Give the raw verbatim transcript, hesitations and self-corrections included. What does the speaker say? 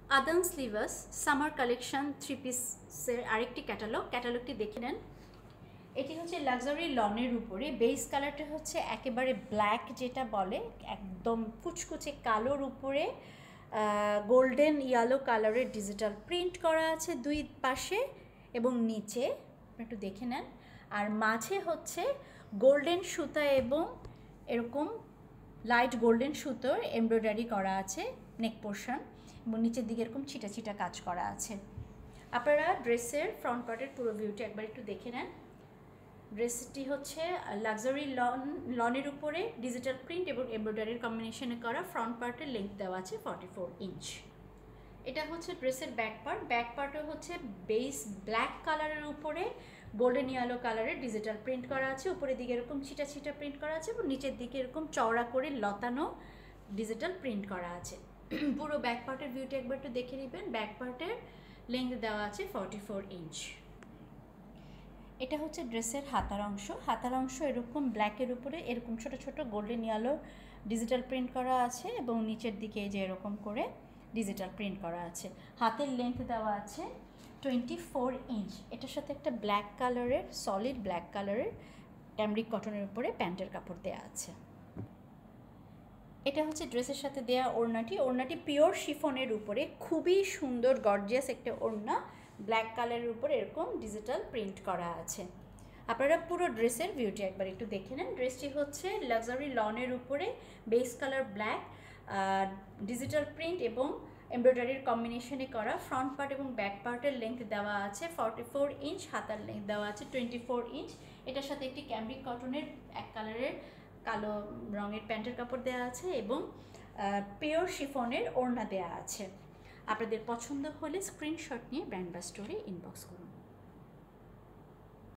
আদান্স Libas summer collection three পিসের আরেকটি catalogue ক্যাটালগটি দেখে নেন। এটি হচ্ছে লাক্সারি লনের উপরে, বেস কালারটা হচ্ছে একেবারে ব্ল্যাক যেটা বলে, একদম কুচকুচে কালোর উপরে গোল্ডেন ইয়েলো কালারের ডিজিটাল প্রিন্ট করা আছে দুই পাশে এবং নিচে, একটু দেখে নেন। আর মাঝে হচ্ছে গোল্ডেন সুতা এবং এরকম লাইট গোল্ডেন সুতোর এমব্রয়ডারি করা আছে নেক পোর্শন, এবং নিচের দিকে এরকম ছিটা ছিটা কাজ করা আছে। আপনারা ড্রেসের ফ্রন্ট পার্টের পুরো ভিউটি একবার একটু দেখে নেন। ড্রেসটি হচ্ছে লাক্সারি লন লনের উপরে ডিজিটাল প্রিন্ট এবং এমব্রয়ডারির কম্বিনেশনে করা। ফ্রন্ট পার্টের লেন্থ দেওয়া আছে ফর্টি ফোর ইঞ্চ। এটা হচ্ছে ড্রেসের ব্যাক পার্ট। ব্যাক পার্টও হচ্ছে বেস ব্ল্যাক কালারের উপরে গোল্ডেন ইয়েলো কালারের ডিজিটাল প্রিন্ট করা আছে। উপরের দিকে এরকম ছিটা ছিটা প্রিন্ট করা আছে এবং নিচের দিকে এরকম চওড়া করে লতানো ডিজিটাল প্রিন্ট করা আছে। পুরো ব্যাক পার্টের ভিউটি একবার একটু দেখে নেবেন। ব্যাক পার্টের লেন্থ দেওয়া আছে ফর্টি ফোর ইঞ্চ। এটা হচ্ছে ড্রেসের হাতার অংশ। হাতার অংশ এরকম ব্ল্যাকের উপরে এরকম ছোট ছোট গোল্ডেন ইয়েলো ডিজিটাল প্রিন্ট করা আছে এবং নিচের দিকে যে এরকম করে ডিজিটাল প্রিন্ট করা আছে। হাতের লেন্থ দেওয়া আছে টোয়েন্টি ফোর ইঞ্চ। এটার সাথে একটা ব্ল্যাক কালারের সলিড ব্ল্যাক কালারের ক্যামরিক কটনের উপরে প্যান্টের কাপড় দেওয়া আছে। এটা হচ্ছে ড্রেসের সাথে দেয়া ওড়নাটি। ওড়নাটি পিওর শিফনের উপরে খুবই সুন্দর গর্জিয়াস একটা ওড়না, ব্ল্যাক কালারের উপরে এরকম ডিজিটাল প্রিন্ট করা আছে। আপনারা পুরো ড্রেসের ভিউটি একবার একটু দেখে নেন। ড্রেসটি হচ্ছে লাক্সারি লনের উপরে base colour black, digital print এবং এমব্রয়ডারির কম্বিনেশনে করা। ফ্রন্ট পার্ট এবং ব্যাক পার্টের লেন্থ দেওয়া আছে ফর্টি ফোর ইঞ্চ, হাতার লেন্থ দেওয়া আছে টোয়েন্টি ফোর ইঞ্চ। এটার সাথে একটি ক্যামরিক কটনের এক কালারের কালো রঙের প্যান্টের কাপড় দেওয়া আছে এবং পিওর শিফনের ওড়না দেওয়া আছে। আপনাদের পছন্দ হলে স্ক্রিনশট নিয়ে ব্র্যান্ড বা স্টোরে ইনবক্স করুন।